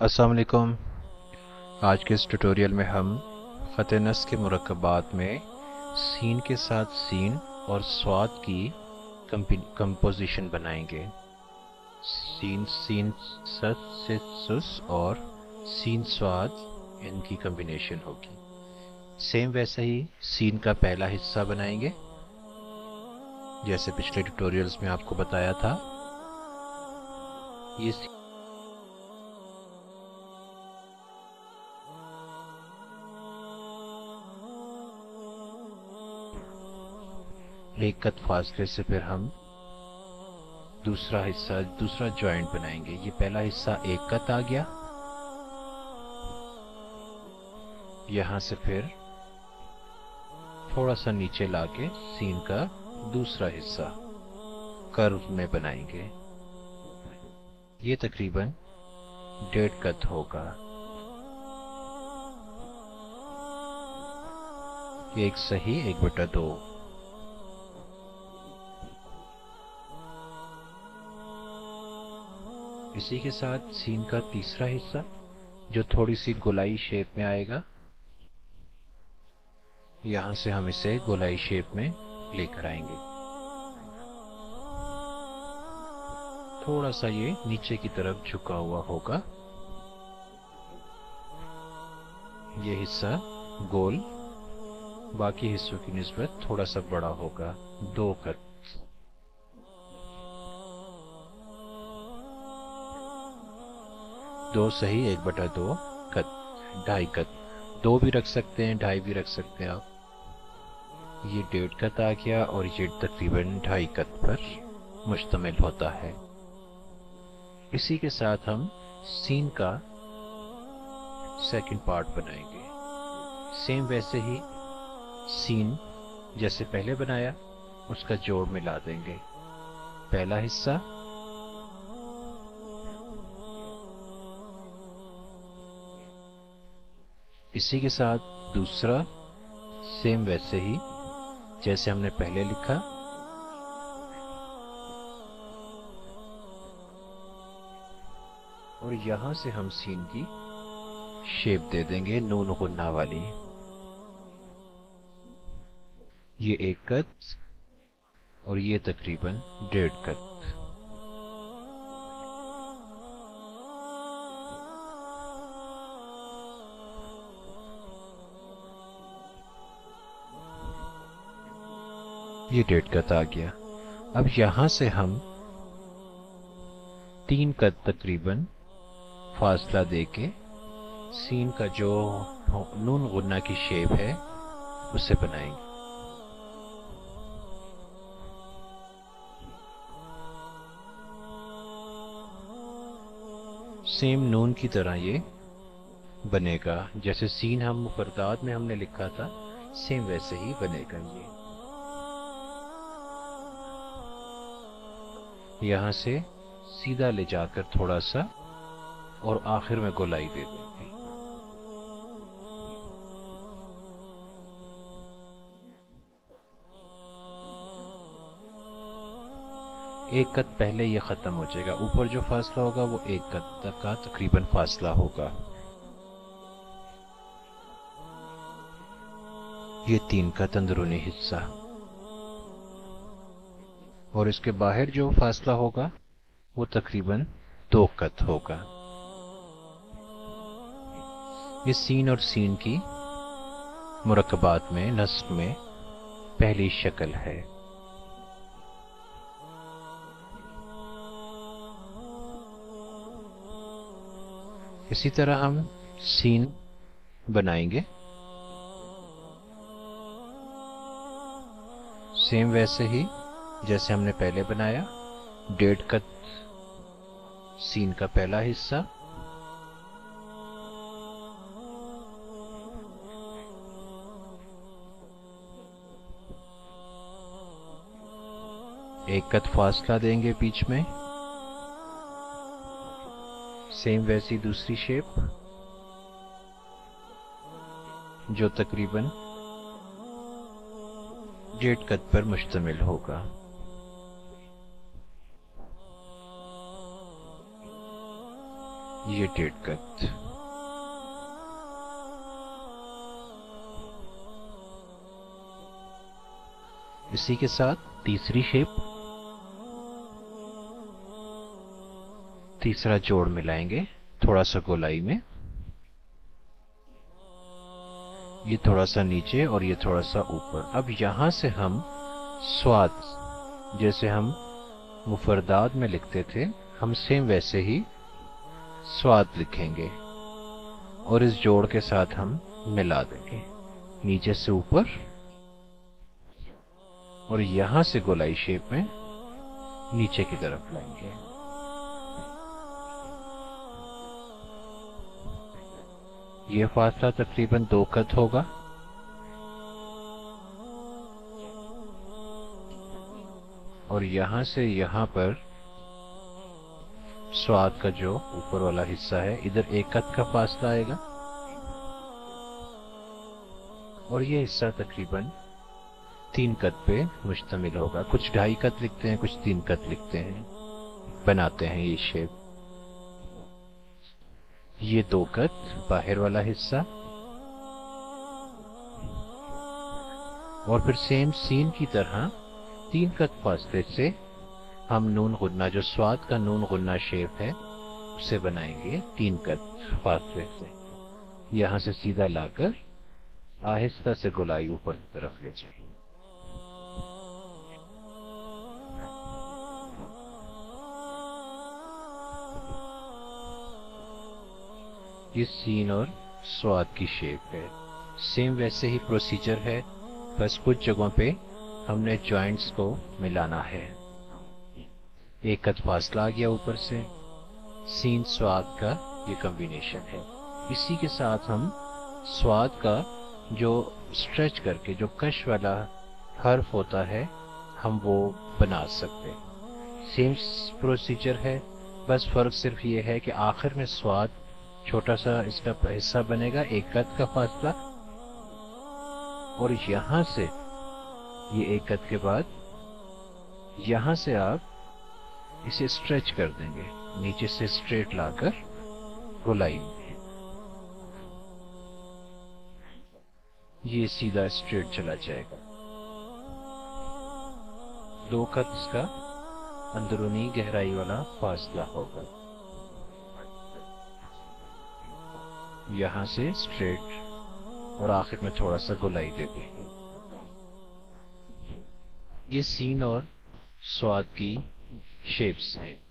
अस्सलाम वालेकुम। आज के इस ट्यूटोरियल में हम ख़त नस के मुरक्कबात में सीन के साथ सीन और स्वाद की कंपोजिशन बनाएंगे। सीन सीन सत से सुस और सीन स्वाद, इनकी कम्बिनेशन होगी। सेम वैसे ही सीन का पहला हिस्सा बनाएंगे, जैसे पिछले ट्यूटोरियल्स में आपको बताया था। ये एक कद फासले से फिर हम दूसरा जॉइंट बनाएंगे। ये पहला हिस्सा एक कत आ गया, यहां से फिर थोड़ा सा नीचे लाके सीन का दूसरा हिस्सा कर्व में बनाएंगे। ये तकरीबन 1.5 कत होगा। एक सही 1/2। इसी के साथ सीन का तीसरा हिस्सा, जो थोड़ी सी गोलाई शेप में आएगा, यहां से हम इसे गोलाई शेप में लेकर आएंगे। थोड़ा सा ये नीचे की तरफ झुका हुआ होगा। ये हिस्सा गोल बाकी हिस्सों की निस्बत थोड़ा सा बड़ा होगा, 2 कत। दो सही 1/2 कत, 2.5 कत। 2 भी रख सकते हैं, 2.5 भी रख सकते हैं आप। ये 1.5 कत आ गया और ये तकरीबन 2.5 कत पर मुश्तमिल होता है। इसी के साथ हम सीन का सेकंड पार्ट बनाएंगे। सेम वैसे ही सीन जैसे पहले बनाया, उसका जोड़ मिला देंगे। पहला हिस्सा, इसी के साथ दूसरा, सेम वैसे ही जैसे हमने पहले लिखा। और यहां से हम सीन की शेप दे देंगे नून गुन्ना वाली। ये 1 कत और ये तकरीबन 1.5 कत। ये 1.5 कत आ गया। अब यहां से हम 3 कत तकरीबन फासला देके सीन का जो नून गुन्ना की शेप है उसे बनाएंगे। सेम नून की तरह ये बनेगा, जैसे सीन हम मुफर्दात में हमने लिखा था, सेम वैसे ही बनेगा। ये यहां से सीधा ले जाकर थोड़ा सा और आखिर में गोलाई दे देंगे। एक कत पहले ये खत्म हो जाएगा। ऊपर जो फासला होगा वो 1 कत तक का तकरीबन फासला होगा। ये 3 कत अंदरूनी हिस्सा, और इसके बाहर जो फासला होगा वो तकरीबन 2 कत होगा। ये सीन और सीन की मुरक्कबात में नस्ब में पहली शक्ल है। इसी तरह हम सीन बनाएंगे। सेम वैसे ही जैसे हमने पहले बनाया। 1.5 कत सीन का पहला हिस्सा, एक कत फासला देंगे बीच में। सेम वैसी दूसरी शेप, जो तकरीबन 1.5 कत पर मुश्तमिल होगा। ये डेढ़ कत। इसी के साथ तीसरी शेप, तीसरा जोड़ मिलाएंगे थोड़ा सा गोलाई में। ये थोड़ा सा नीचे और ये थोड़ा सा ऊपर। अब यहां से हम स्वाद, जैसे हम मुफरदात में लिखते थे, हम सेम वैसे ही स्वाद लिखेंगे और इस जोड़ के साथ हम मिला देंगे नीचे से ऊपर, और यहां से गोलाई शेप में नीचे की तरफ लाएंगे। ये फासला तकरीबन 2 कत होगा। और यहां से यहां पर स्वाद का जो ऊपर वाला हिस्सा है, इधर 1 कत का फासला आएगा और ये हिस्सा तकरीबन 3 कत पे मुश्तमिल होगा। कुछ 2.5 कत लिखते हैं, कुछ 3 कत लिखते हैं, बनाते हैं ये शेप। ये 2 कत बाहर वाला हिस्सा, और फिर सेम सीन की तरह 3 कत फासले से हम नून गुन्ना, जो स्वाद का नून गुन्ना शेप है, उसे बनाएंगे 3 कत फासले से। यहां से सीधा लाकर आहिस्ता से गोलाई ऊपर की तरफ ले जाए। ये सीन और स्वाद की शेप है। सेम वैसे ही प्रोसीजर है, बस कुछ जगहों पे हमने जॉइंट्स को मिलाना है। 1 कत फासला आ गया ऊपर से, सीन स्वाद का ये कॉम्बिनेशन है। इसी के साथ हम स्वाद का जो स्ट्रेच करके जो कश वाला हर्फ होता है, हम वो बना सकते। सेम प्रोसीजर है, बस फर्क सिर्फ ये है कि आखिर में स्वाद छोटा सा इसका हिस्सा बनेगा, 1 कत का फासला, और यहां से ये 1 कत के बाद यहां से आप इसे स्ट्रेच कर देंगे, नीचे से स्ट्रेट लाकर गोलाई में। ये सीधा स्ट्रेट चला जाएगा। 2 कत इसका अंदरूनी गहराई वाला फासला होगा। यहां से स्ट्रेट और आखिर में थोड़ा सा गोलाई दे देंगे। ये सीन और स्वाद की शेप्स हैं।